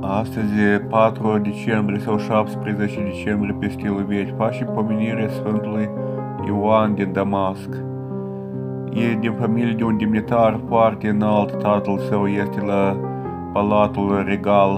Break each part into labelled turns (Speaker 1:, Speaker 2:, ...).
Speaker 1: Astăzi e 4 decembrie sau 17 decembrie pe stilul vechi, facem pomenirea Sfântului Ioan din Damasc. E din familie de un demnitar foarte înalt, tatăl său este la Palatul Regal.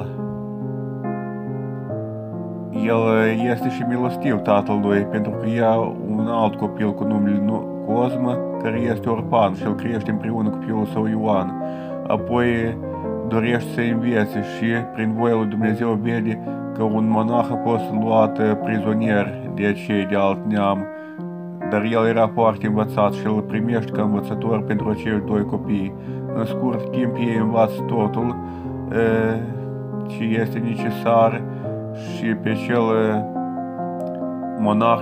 Speaker 1: El este și milostiv tatălui, pentru că ia un alt copil cu numele Cosma, care este orfan și îl crește împreună cu fiul său Ioan. Apoi dorește să învețe și prin voia lui Dumnezeu vede că un monah a fost luat prizonier de cei de alt neam, dar el era foarte învățat și îl primește ca învățător pentru acei doi copii. În scurt timp ei învață totul ce este necesar și pe cel monah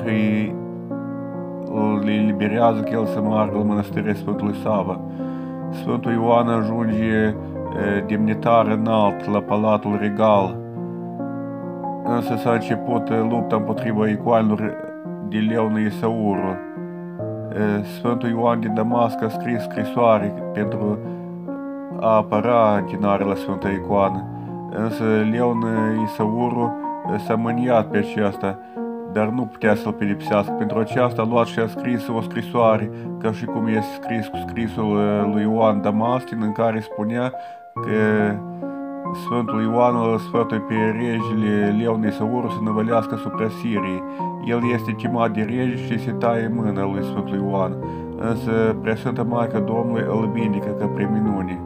Speaker 1: îl eliberează că el să meargă la mănăstirea Sfântului Sava. Sfântul Ioan ajunge demnitar înalt la Palatul Regal, însă s-a început lupta împotriva icoanelor de Leon Isaurul. Sfântul Ioan din Damasc a scris scrisoare pentru a apăra închinarea la Sfânta Icoană, însă Leon Isaurul s-a mâniat pe aceasta, dar nu putea să-l pedepsească. Pentru aceasta a luat și a scris o scrisoare, ca și cum este scris cu scrisul lui Ioan Damastin, în care spunea că Sfântul Ioan îl sfătuie pe regele Leon Isaurul să năvălească asupra Siriei. El este chemat de rege și se taie mâna lui Sfântul Ioan, însă Preasfânta Maică Domnului îl vindecă ca prin minune.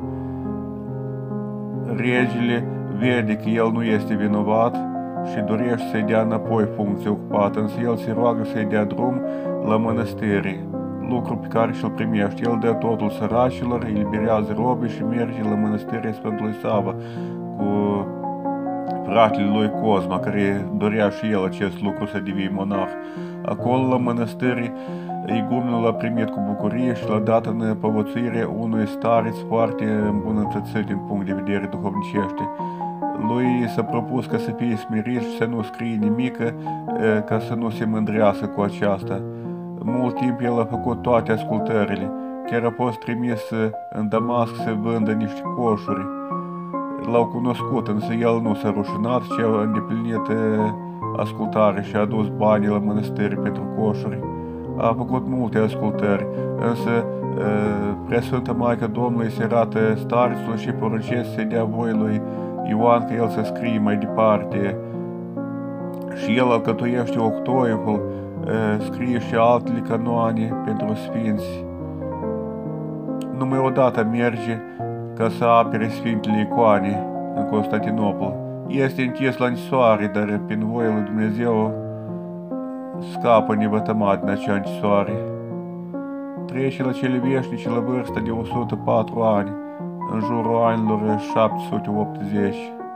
Speaker 1: Regele vede că el nu este vinovat și dorește să-i dea înapoi funcția ocupată, însă el se roagă să-i dea drum la mănăstire, lucru pe care și-l primește. El dă totul săracilor, eliberează robii și merge la mănăstirea Sfântului Sava cu fratele lui Cosma, care dorea și el acest lucru, să devii monah. Acolo, la mănăstire, igumenul l-a primit cu bucurie și l-a dat în povățuire unui stareț foarte îmbunătățit din punct de vedere duhovnicește. Lui s-a propus ca să fie smerit și să nu scrie nimic, ca să nu se mândrească cu aceasta. Mult timp el a făcut toate ascultările, chiar a fost trimis în Damasc să vândă niște coșuri. L-au cunoscut, însă el nu s-a rușinat, ci a îndeplinit ascultare și a adus banii la mănăstire pentru coșuri. A făcut multe ascultări, însă Preasfânta Maică Domnului se arată starețul și poruncește să dea voie lui Ioan că el să scrie mai departe. Și el alcătuiește octoiul, scrie și altele canoane pentru sfinți. Numai odată merge ca să apere Sfintele Icoane în Constantinopol. Este închis la închisoare, dar prin voia lui Dumnezeu scapă nevătămat din acea închisoare. Trece la cele veșnice la vârsta de 104 ani, în jurul anilor 780.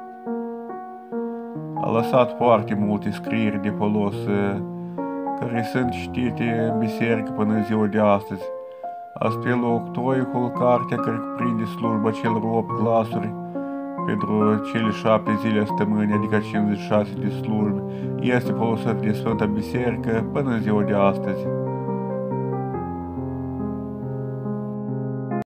Speaker 1: A lăsat foarte multe scrieri de folos, care sunt citite în biserică până în ziua de astăzi. Astfel, octoiul, cartea care cuprinde slujba celor 8 glasuri pentru cele 7 zile a săptămânii, adică 56 de slujbe, este folosit de Sfânta Biserică până în ziua de astăzi.